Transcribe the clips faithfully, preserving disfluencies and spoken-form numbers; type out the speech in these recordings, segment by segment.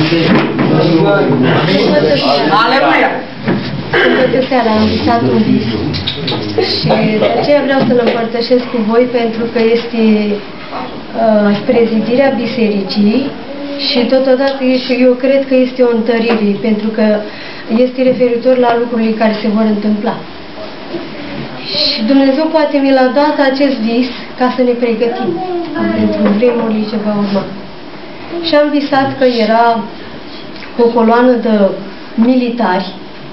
Aleluia! Toată seara am visat un vis și de aceea vreau să-l împărtășesc cu voi, pentru că este uh, prezidirea bisericii și totodată eu cred că este o întărire, pentru că este referitor la lucrurile care se vor întâmpla. Și Dumnezeu poate mi l-a dat acest vis ca să ne pregătim pentru vremurile ce va urma. Și am visat că era o coloană de militari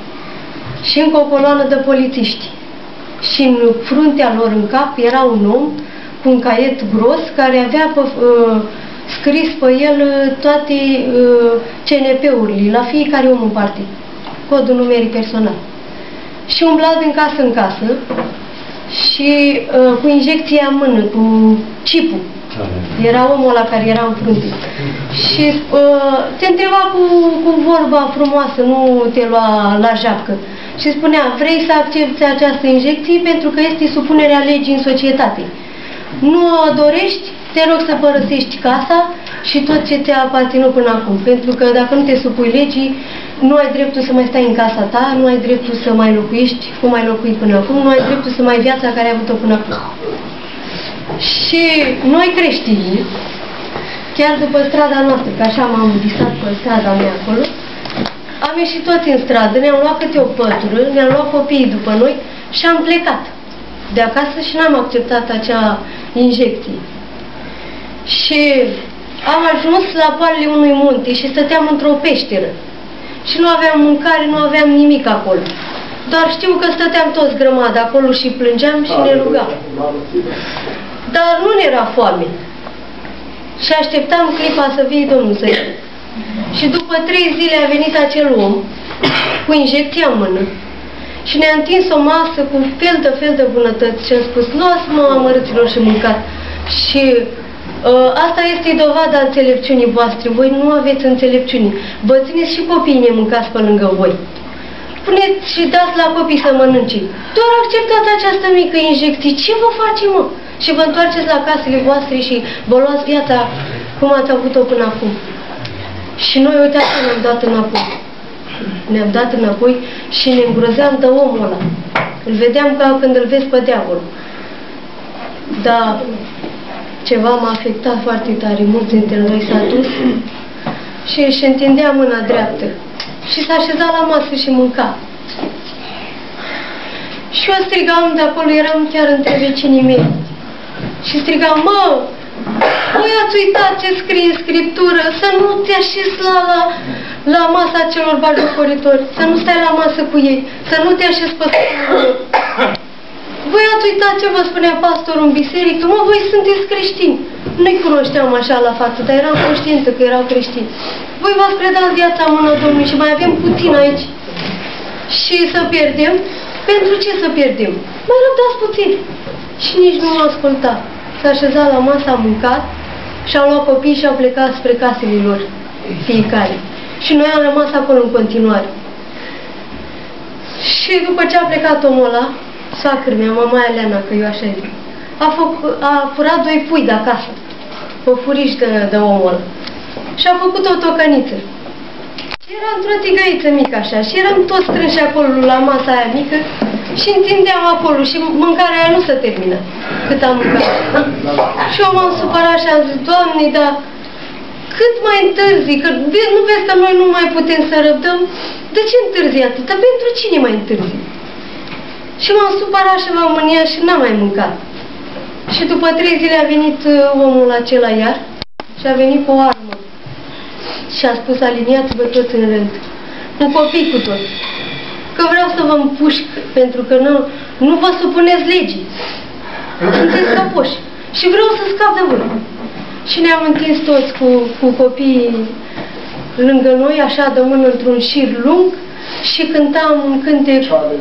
și încă o coloană de polițiști. Și în fruntea lor, în cap, era un om cu un caiet gros care avea pe, uh, scris pe el toate uh, C N P-urile, la fiecare om în parte, codul numeric personal. Și umbla din casă în casă și uh, cu injecția în mână, cu chipul. Era omul ăla care era în frunte. Și uh, te întreba cu, cu vorba frumoasă, nu te lua la japcă. Și spunea, vrei să accepti această injecție pentru că este supunerea legii în societate. Nu o dorești, te rog să părăsești casa și tot ce te-a aparținut până acum. Pentru că dacă nu te supui legii, nu ai dreptul să mai stai în casa ta, nu ai dreptul să mai locuiești cum ai locuit până acum, nu ai dreptul să mai ai viața care ai avut-o până acum. Și noi creștini, chiar după strada noastră, că așa m-am visat pe strada mea acolo, am ieșit toți în stradă, ne-am luat câte o pătură, ne-am luat copiii după noi și am plecat de acasă și n-am acceptat acea injecție. Și am ajuns la poalele unui munte și stăteam într-o peșteră. Și nu aveam mâncare, nu aveam nimic acolo. Doar știu că stăteam toți grămadă acolo și plângeam și ne rugam. Dar nu ne era foame. Și așteptam clipa să vie Domnul să iei. Și după trei zile a venit acel om cu injecția în mână și ne-a întins o masă cu fel de fel de bunătăți și a spus, luați-mă, amărâților, și mâncați. Și uh, asta este dovada înțelepciunii voastre. Voi nu aveți înțelepciune. Vă țineți și copiii ne mâncați pe lângă voi. Puneți și dați la copii să mănânce. Doar acceptați această mică injecție. Ce vă face, mă? Și vă întoarceți la casele voastre și vă luați viața cum ați avut-o până acum. Și noi, uitați, ne-am dat înapoi. Ne-am dat înapoi și ne îngrozeam de omul ăla. Îl vedeam ca când îl vezi pe diavol. Dar ceva m-a afectat foarte tare. Mulți dintre noi s-a dus și își întindea mâna dreaptă. Și s-a așezat la masă și mânca. Și eu strigam de acolo, eram chiar între vecinii mei. Și strigam, mă, voi ați uitat ce scrie în Scriptură, să nu te așezi la, la, la masa celor batjocoritori, să nu stai la masă cu ei, să nu te așezi pe scaunul. Voi ați uitat ce vă spunea pastorul în biserică, mă, voi sunteți creștini. Nu-i cunoșteam așa la față, dar eram conștientă că erau creștini. Voi v-ați predat viața în mâna Domnului și mai avem puțin aici. Și să pierdem? Pentru ce să pierdem? Mai răbdați puțin. Și nici nu m-a ascultat. S-a așezat la masă, a mâncat și-au luat copiii și au plecat spre casele lor, fiecare. Și noi am rămas acolo în continuare. Și după ce a plecat omul ăla, sacră mea, mamaia Leana, că eu așa zic, a, a furat doi pui de acasă, pe furiș de, de omul ăla. Și a făcut o tocăniță. Și era într-o tigăiță mică așa și eram toți strânși acolo la masa aia mică și întindeam acolo și mâncarea aia nu se termină cât am mâncat. Și eu m-am supărat și am zis, Doamne, dar cât mai întârzi, că nu vezi că noi nu mai putem să răbdăm? De ce întârzi atâta? Pentru cine mai întârzi? Și m-am supărat și m-am mâniat și n-am mai mâncat. Și după trei zile a venit omul acela iar și a venit cu o armă. Și a spus, aliniați-vă toți în rând, cu copii cu toți, că vreau să vă împușc, pentru că nu, nu vă supuneți legii. Sunteți căpoși. Și vreau să scap de voi. Și ne-am întins toți cu, cu copiii lângă noi, așa de mână într-un șir lung și cântam un cântec.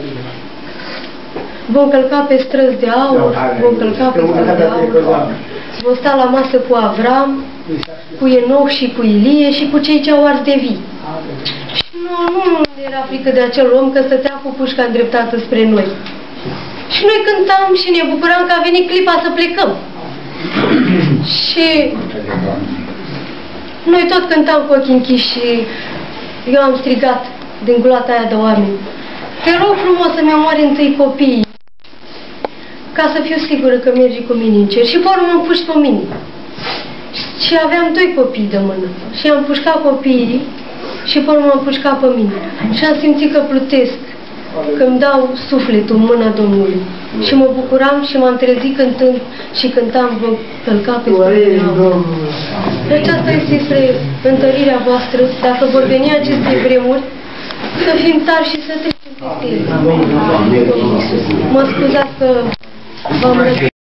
Vom călca pe străzi de aur, vom călca pe străzi de aur, vom sta la masă cu Avram, cu Enoch și cu Ilie și cu cei ce au ars de vii. Și nu, nu era frică de acel om că stătea cu pușca îndreptată spre noi. Și noi cântam și ne bucuram că a venit clipa să plecăm. Și Noi tot cântam cu ochii închiși și eu am strigat din gulata aia de oameni: te rog frumos să-mi omoare întâi copiii, ca să fiu sigură că mergi cu mine în cer. Și pe urmă m-am pus pe mine. Și aveam doi copii de mână. Și am pușcat copiii și pe urmă m-am pușcat pe mine. Și am simțit că plutesc, că îmi dau sufletul în mâna Domnului. Și mă bucuram și m-am trezit cântând și cântam: vă călca pe spune. Aceasta este întărirea voastră, dacă vor veni aceste vremuri, să fim tari și să trecem peste ele. Mă scuzați că v-am răspuns.